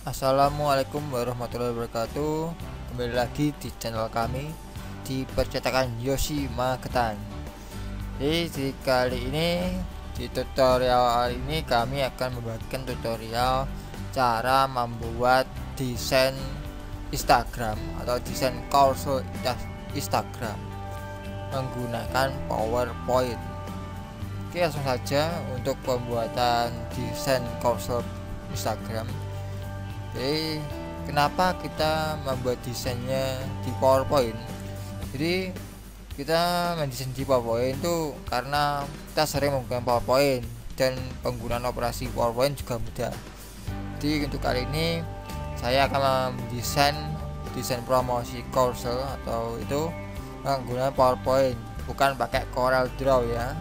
Assalamualaikum warahmatullahi wabarakatuh. Kembali lagi di channel kami di percetakan Yoshi Magetan. Di kali ini, di tutorial ini kami akan membagikan tutorial cara membuat desain Instagram atau desain cursor Instagram menggunakan PowerPoint. Oke, langsung saja untuk pembuatan desain cursor Instagram. Jadi kenapa kita membuat desainnya di PowerPoint? Jadi kita mendesain di PowerPoint itu karena kita sering menggunakan PowerPoint dan penggunaan operasi PowerPoint juga mudah. Jadi untuk kali ini saya akan mendesain desain promosi cursor atau itu menggunakan PowerPoint, bukan pakai Corel Draw ya.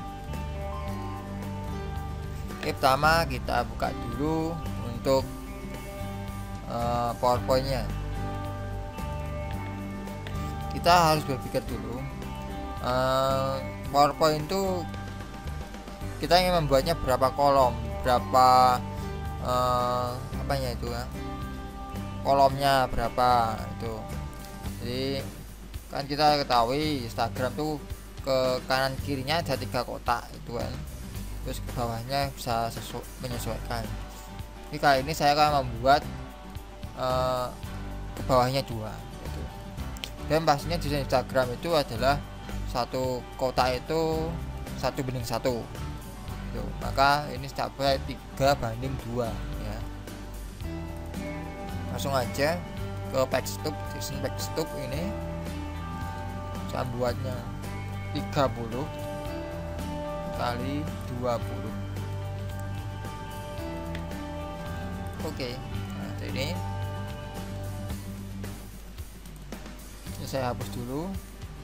Oke, pertama kita buka dulu untuk PowerPoint-nya. Kita harus berpikir dulu, PowerPoint itu kita ingin membuatnya berapa kolom, berapa apanya itu ya, kolomnya berapa itu. Jadi kan kita ketahui Instagram tuh ke kanan kirinya ada 3 kotak itu kan, terus ke bawahnya bisa menyesuaikan. Jadi kali ini saya akan membuat ke bawahnya 2 gitu. Dan pastinya desain Instagram itu adalah satu kotak itu 1:1 gitu. Maka ini sampai 3:2 ya. Langsung aja ke Pextube, desain Pextube ini saya buatnya 30 kali 20. Oke, nah ini saya hapus dulu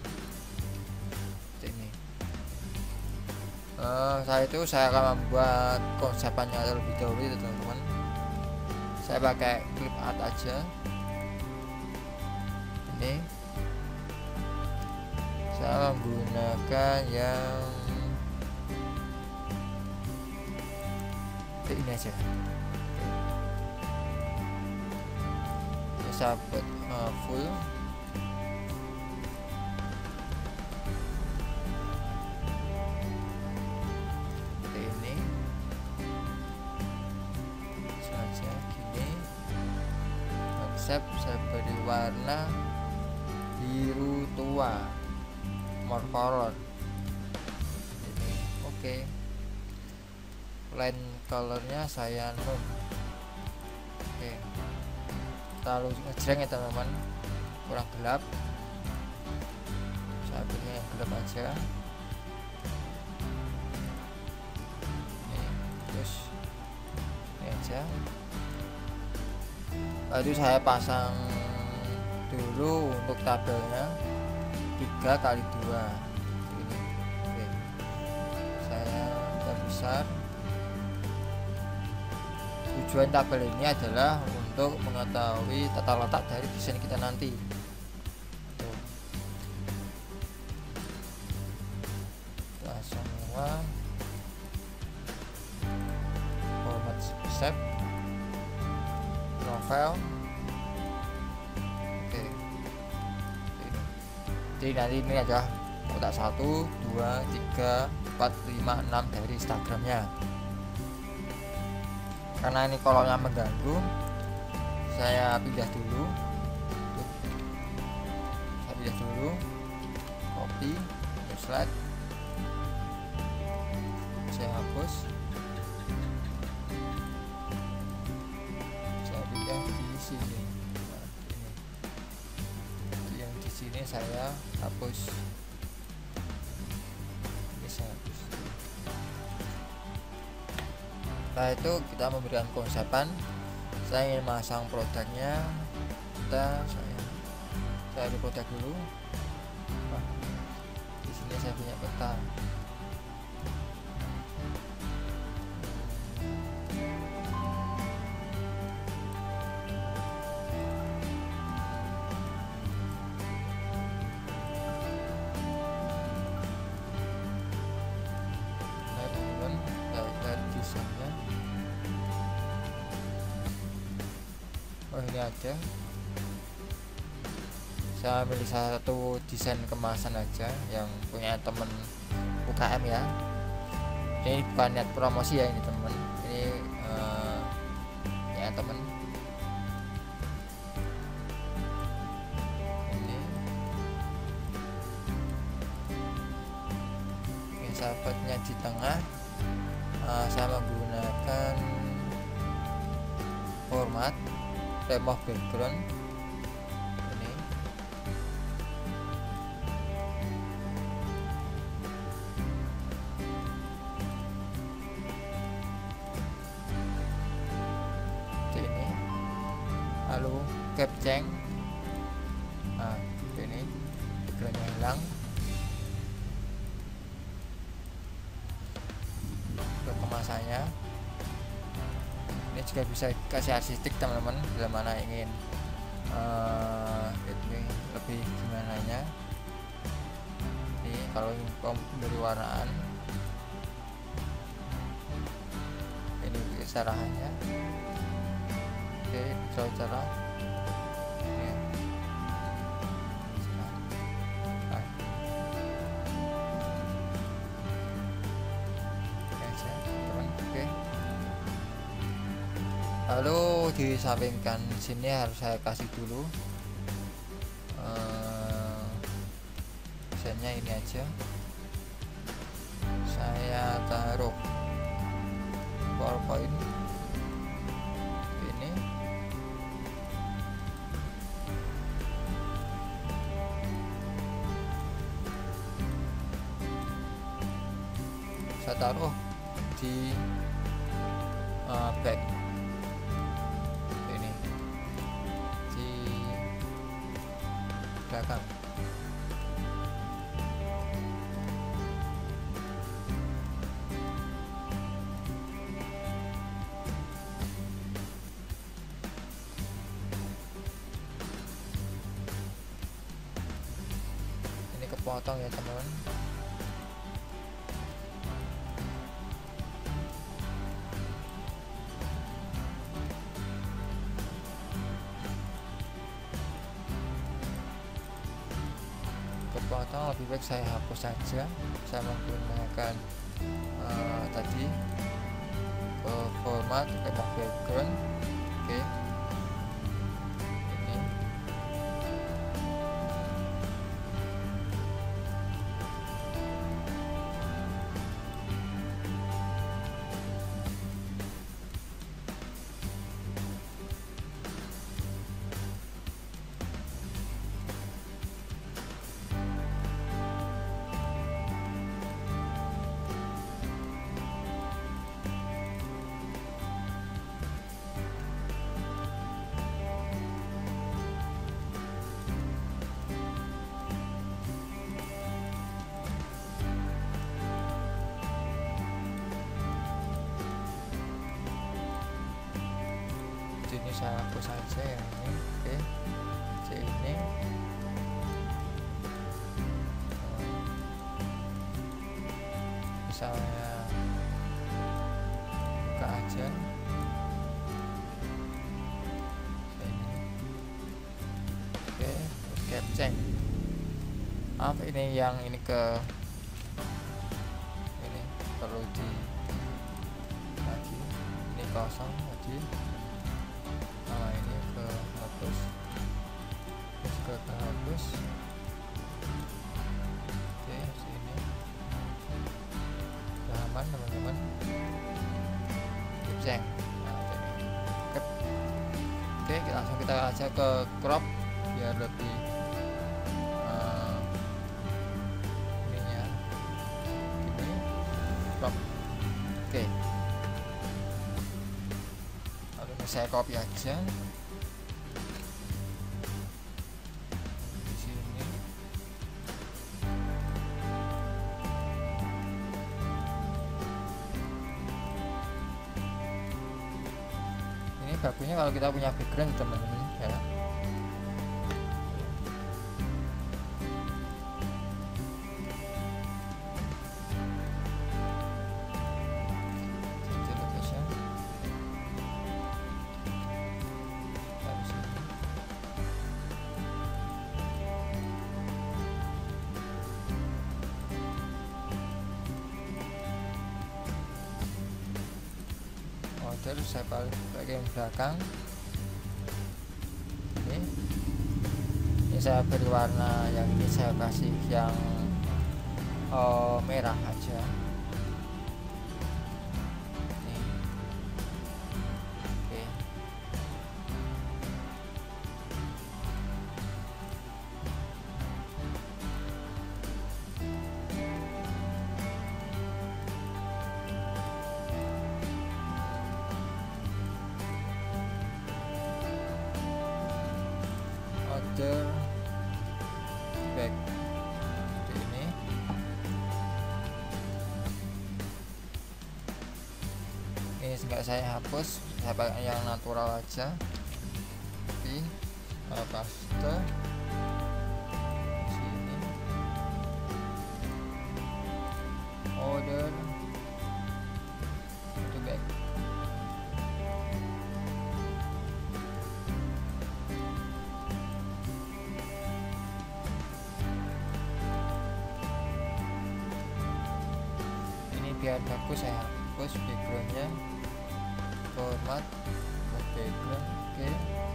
ini. Saya akan membuat konsepannya terlebih dahulu itu teman-teman. Saya pakai clip art aja ini. Saya menggunakan yang ini aja. Saya buat full. Saya beri warna biru tua, more color ini. Oke, line colornya saya non. Oke, terlalu ngejreng ya teman-teman, kurang gelap, saya pilih yang gelap aja ini. Terus ini aja. Lalu saya pasang dulu untuk tabelnya 3x2 ini. Oke, saya besar. Tujuan tabel ini adalah untuk mengetahui tata letak dari desain kita nanti. Langsung semua format shape profile. Oke, jadi nanti ini aja kotak 1, 2, 3, 4, 5, 6 dari Instagramnya. Karena ini kolomnya mengganggu, saya pindah dulu. Copy slide, saya hapus. Sini. Nah, ini. Yang di sini saya hapus. Ini saya hapus. Setelah itu kita memberikan konsepan. Saya ingin masang produknya. Saya di produk dulu. Nah, di sini saya punya peta. Oh, ini aja, saya milih salah satu desain kemasan aja yang punya temen UKM ya. Ini bukan niat promosi ya, ini temen, ini ya temen ini sahabatnya di tengah. Saya menggunakan format remove background ini. Ini lalu capture, ini backgroundnya hilang. Untuk kemasannya ini juga bisa kasih artistik teman-teman, bila mana ingin ini lebih gimana nya. Ini kalau ingin memberi warnaan, ini carahannya. Oke, cara ini. Oke. Lalu disampingkan sini harus saya kasih dulu desainnya ini aja. Saya taruh PowerPoint ini. Saya taruh di back ini, di belakang. Ini kepotong ya teman-teman. Kepotong, lebih baik saya hapus saja. Saya menggunakan tadi ke format remove background. Oke. Ini saya hapus saja yang ini. Oke, ini saya buka aja ini. Oke, capture. Ini yang ini ke ini perlu di lagi, ini kosong tadi. Ini ke hapus, terus ke hapus. Oke, sini udah aman teman-teman. Capture. Oke, langsung kita aja ke crop biar lebih ininya ini crop. Oke, lalu saya copy aja di sini. Ini bagusnya kalau kita punya background teman-teman ya. saya bagian belakang. Ini saya beri warna yang ini, saya kasih yang merah aja. Other back seperti ini. Ini enggak saya hapus, saya pakai yang natural aja. Tapi paste sini, order to back. Biar bagus saya hapus backgroundnya, format background. Oke.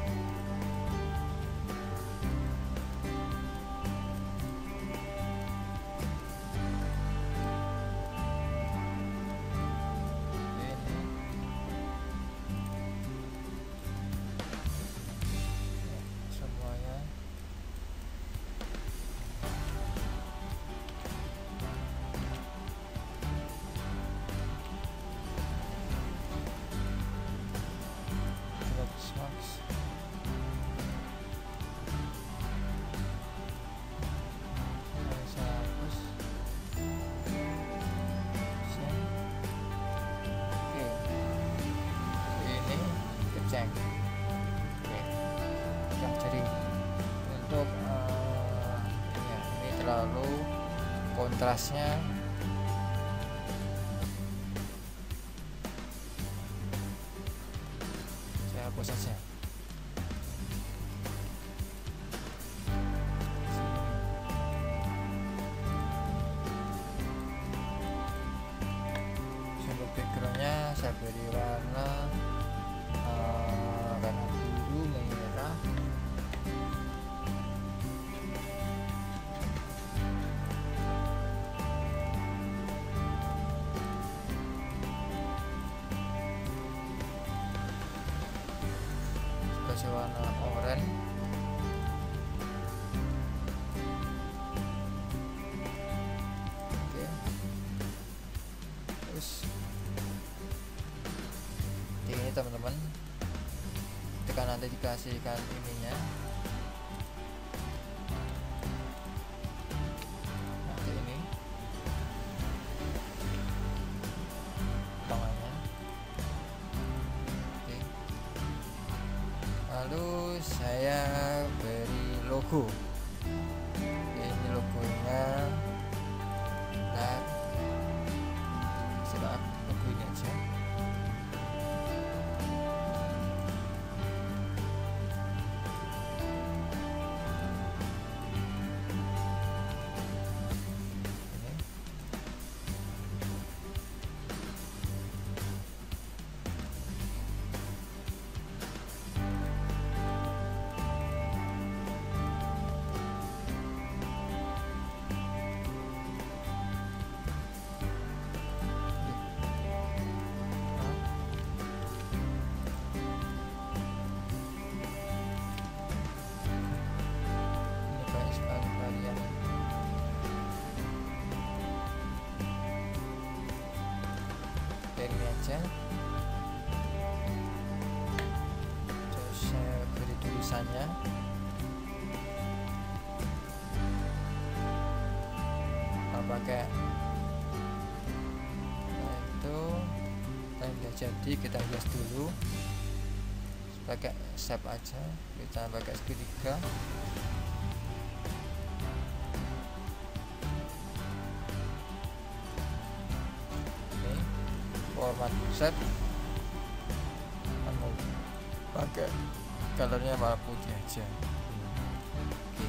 Ini semuanya. Oke, ya, jadi untuk ini terlalu kontrasnya saya hapus saja. Untuk backgroundnya saya beri warna biru merah. Kasih warna oranye. Oke. Terus ini teman-teman, tekan nanti dikasihkan ininya, nanti ini potongannya. Oke. Lalu saya beri logo. Ini logonya, nah sudah logo ini aja. Ini aja. Terus saya beri tulisannya, pakai itu tanda jadi kita hias dulu pakai shape aja, kita pakai segitiga. Format set pakai colornya warna putih aja. Oke.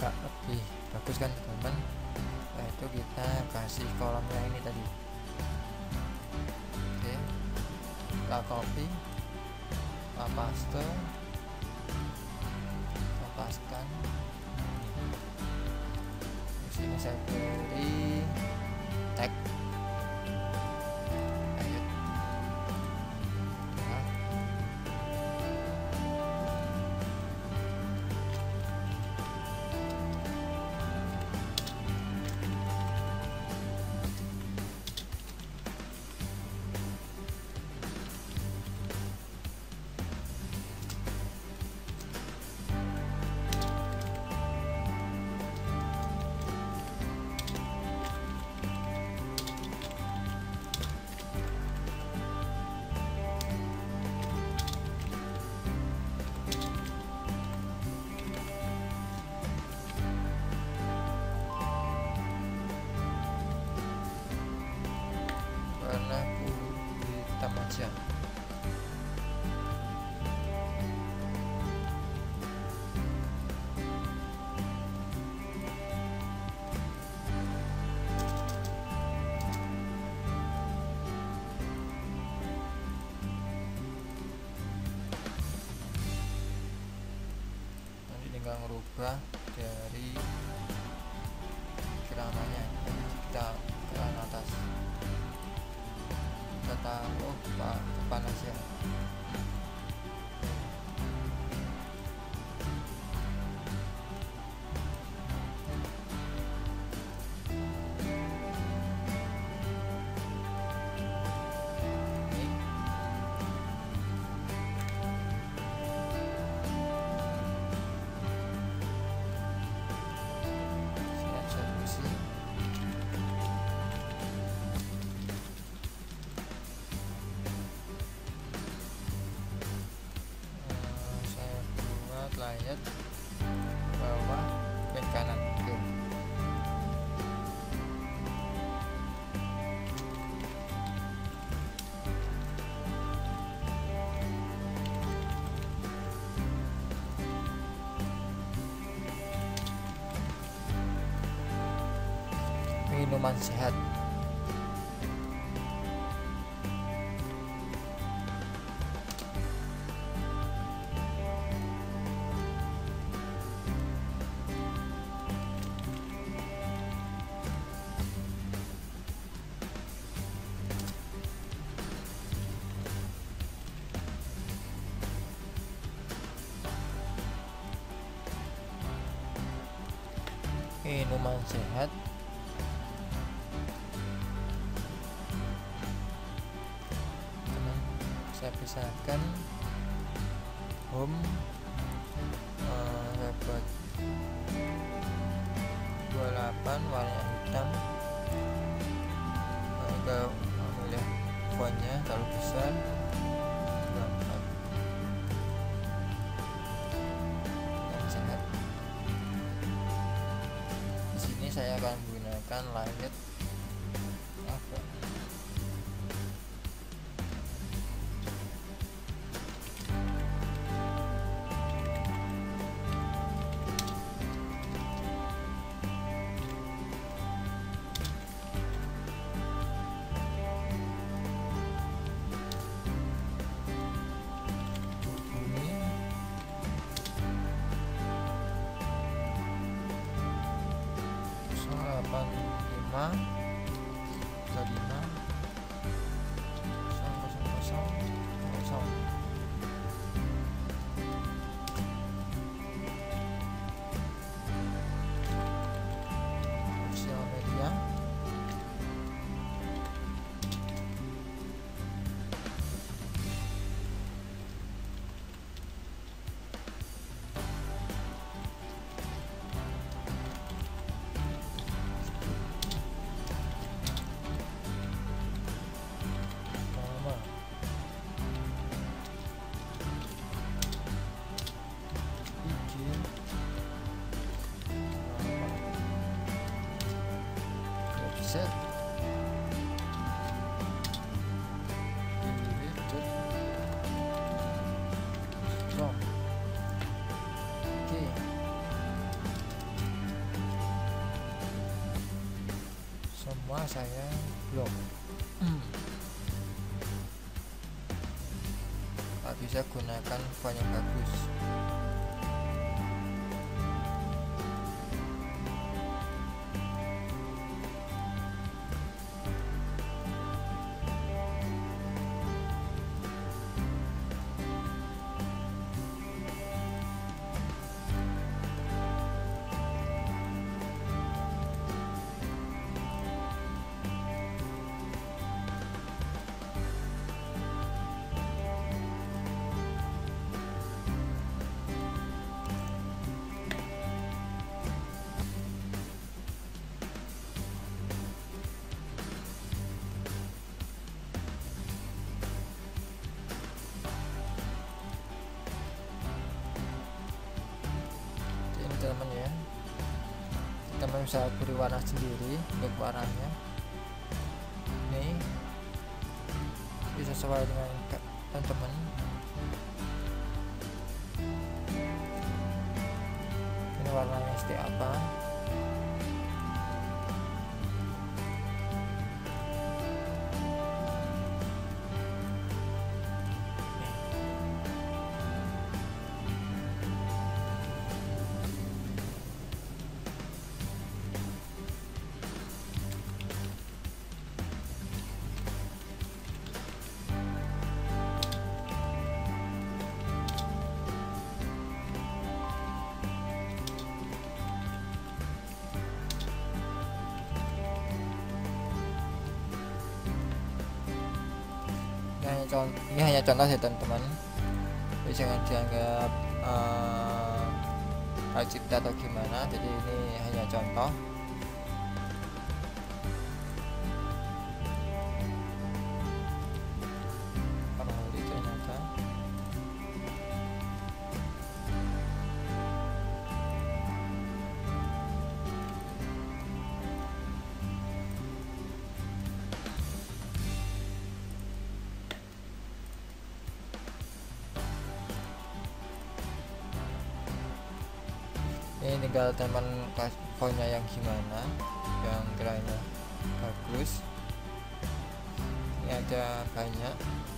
agak lebih bagus kan teman-teman. Setelah itu kita kasih kolomnya ini tadi. Oke, kita copy, kita paste, kita paskan. Di sini saya beri tag. Warna hitam aja. Nanti tinggal merubah dari keramanya, kita ke atas, kita taruh depan aja. Layar bawah dan kanan. Oke. Minuman sehat. Minuman sehat. Saya pisahkan home, saya buat 28 warna hitam. Agak memilih fontnya terlalu besar. 24 dan sehat. Di sini saya akan menggunakan light apa? Lima 35 000. Sosial media. Set strong. Oke, semua saya belum. Tak bisa gunakan font yang bagus. Teman ya, teman bisa beri warna sendiri untuk warnanya. Ini bisa sesuai dengan teman-teman. Ini warnanya seperti apa. Ini hanya contoh ya teman-teman, jadi jangan dianggap hak cipta atau gimana. Jadi ini hanya contoh. Ini tinggal teman fontnya yang gimana, yang kiranya bagus. Ini ada banyak.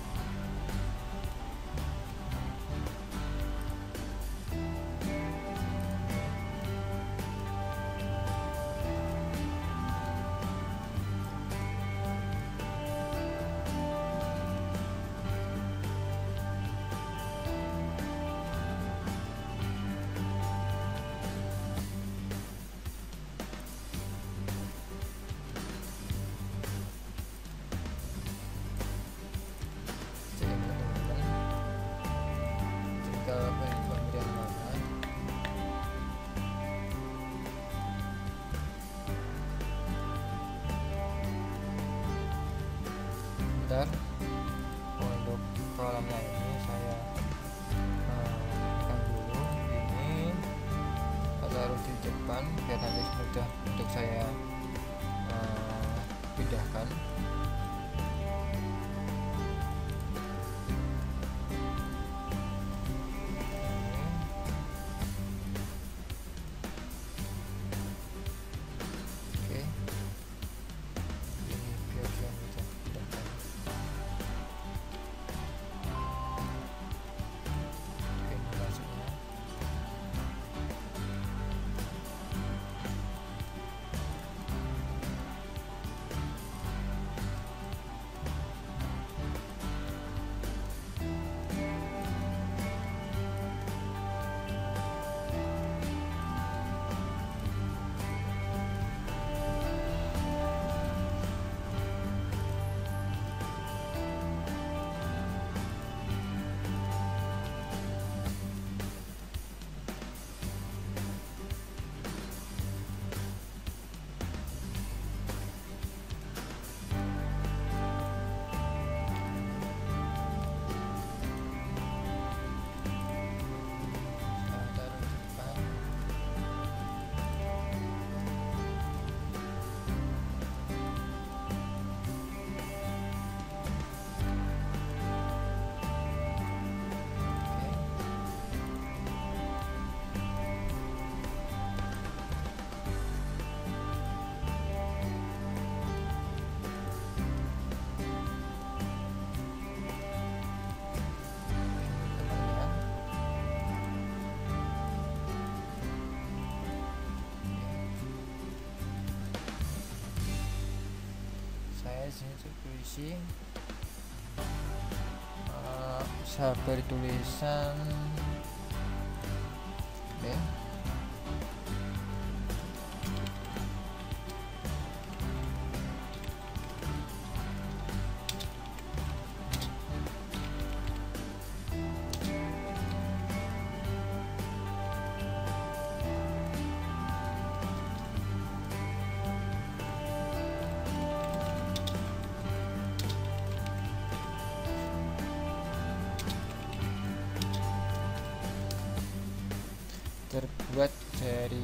Untuk kolomnya ini saya tekan dulu, ini taruh di depan biar nanti mudah untuk saya pindahkan. di sini tertulis saya beri tulisan oke. Terbuat dari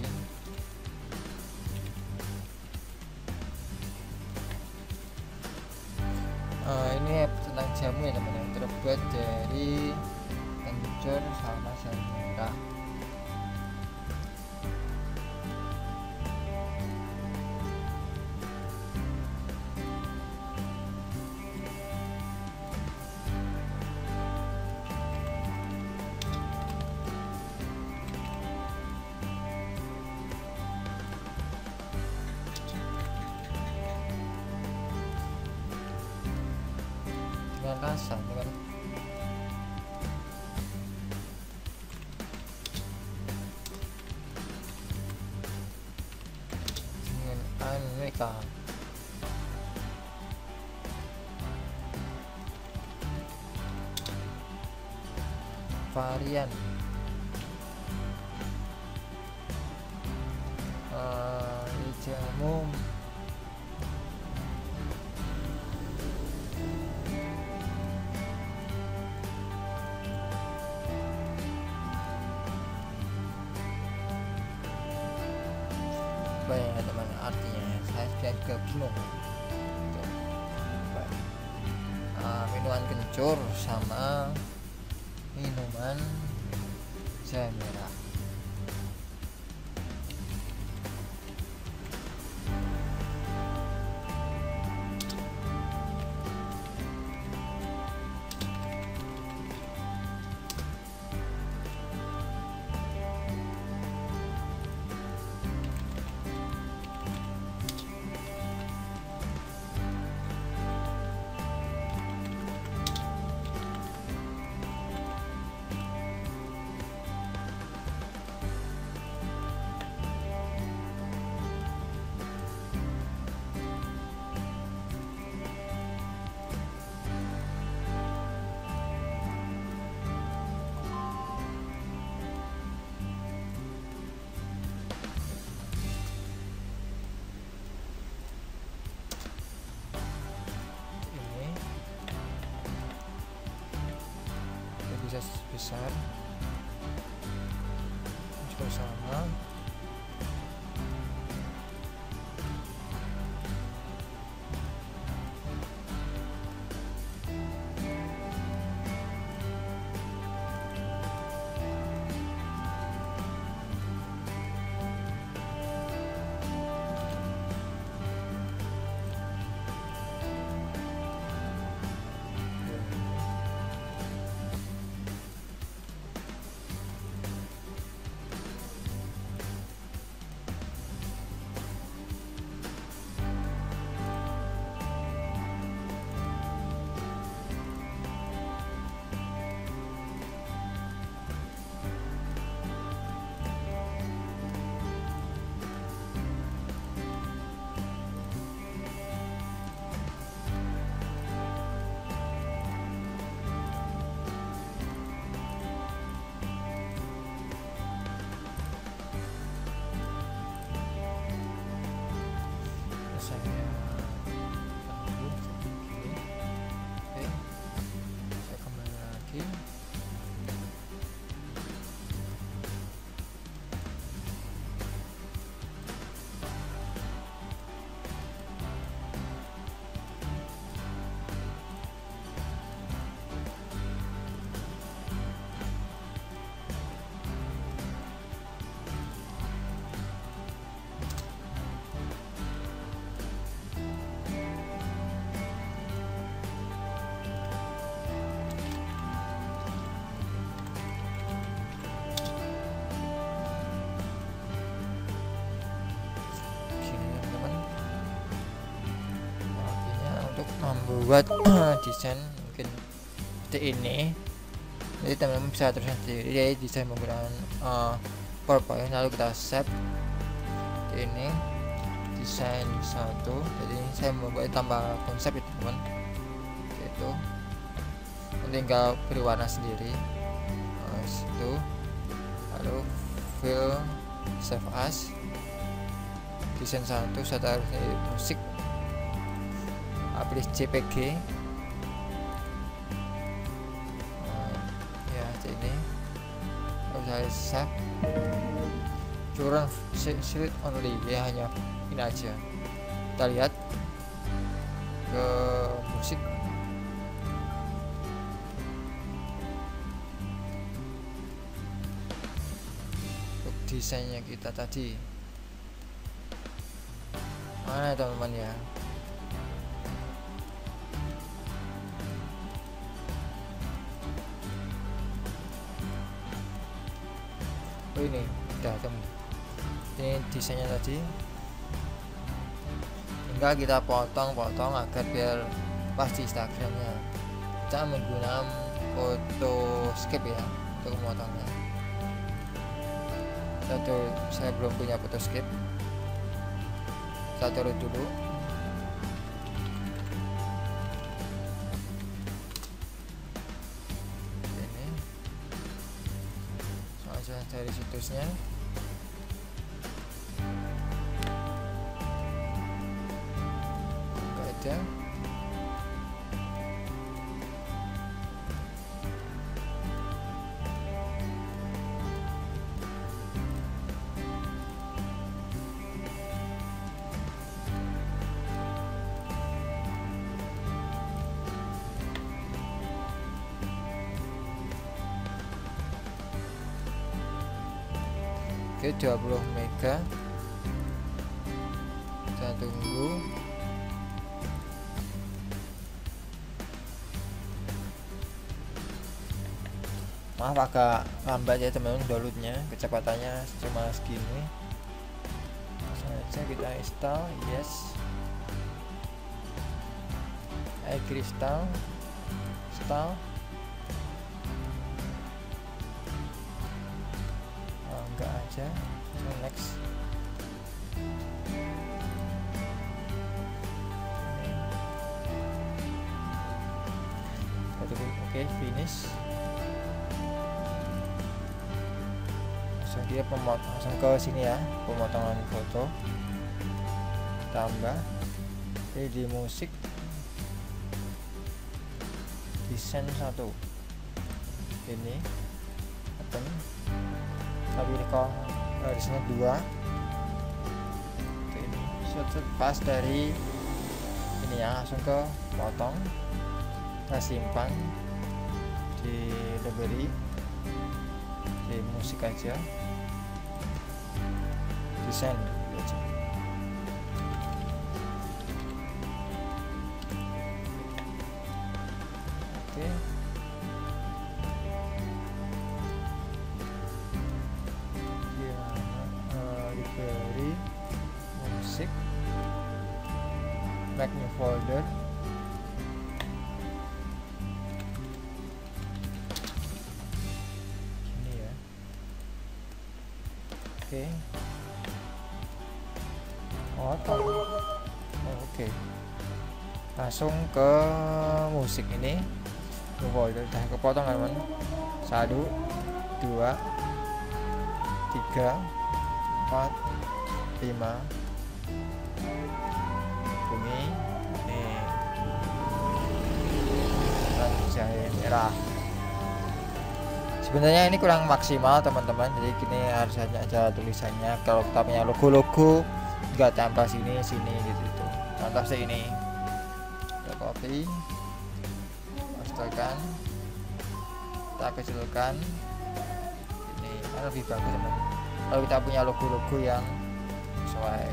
ini tentang jamu ya teman-teman, terbuat dari kencur sama jamu merah. Dengan rasa dengan aneka varian jamu apa ya teman, artinya saya juga bingung. Minuman kencur sama minuman jamu merah. Bisa besar juga sama. membuat desain mungkin seperti ini. Jadi teman-teman bisa terus sendiri ya, desain menggunakan PowerPoint. Lalu kita save ini desain satu. Jadi saya membuat tambah konsep itu teman, itu tinggal beri warna sendiri. Itu lalu file save as desain satu, saya taruh di musik, aplikasi JPG ya ini. Lalu saya save current select only ya, hanya ini aja. Kita lihat ke musik. Untuk desainnya kita tadi mana teman-teman ya? Oh ini udah temu. Ini desainnya tadi, tinggal kita potong-potong agar biar pas di Instagramnya. Kita menggunakan Photoscape ya untuk memotongnya. Saya belum punya Photoscape, saya turun dulu. Ini langsung dari situsnya. Enggak ada. Oke, 20 mega. Kita tunggu. Maaf agak lambat ya teman-teman downloadnya, kecepatannya cuma segini. Langsung aja kita install. Yes, agree, install. Enggak aja, next. Oke, finish. Langsung dia langsung ke sini ya, pemotongan foto. Tambah ini di musik, desain satu. Ini open. Tapi ini kok garisnya 2. Ini pas dari ini ya, langsung ke potong. Kita simpan di library, di musik aja, desain aja. Oke. Library musik, make new folder. Ini ya. Oke. Oke. Langsung ke musik ini. New folder udah kepotong teman. 1 2 3 4 5 bunyi nih, jahe merah. Sebenarnya ini kurang maksimal teman-teman, jadi gini harus hanya aja tulisannya. Kalau kita punya logo-logo nggak tambah sini gitu. Contoh ini kita copy, pastekan, kita kecilkan. Ini lebih bagus teman kalau kita punya logo-logo yang sesuai.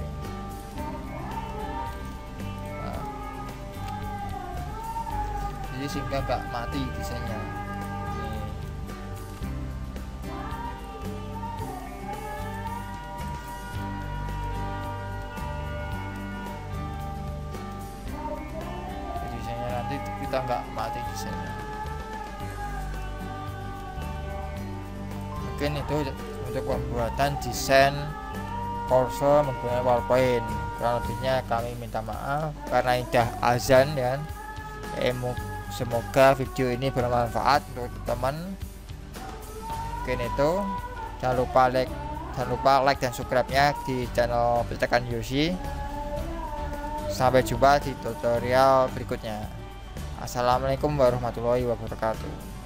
Jadi sehingga nggak mati desainnya. nanti kita nggak mati desainnya. Mungkin itu untuk pembuatan desain Porsche menggunakan PowerPoint. Kurang lebihnya kami minta maaf karena indah azan ya. Semoga video ini bermanfaat untuk teman. Mungkin itu, jangan lupa like dan subscribe-nya di channel Percetakan Yoshi. Sampai jumpa di tutorial berikutnya. Assalamualaikum warahmatullahi wabarakatuh.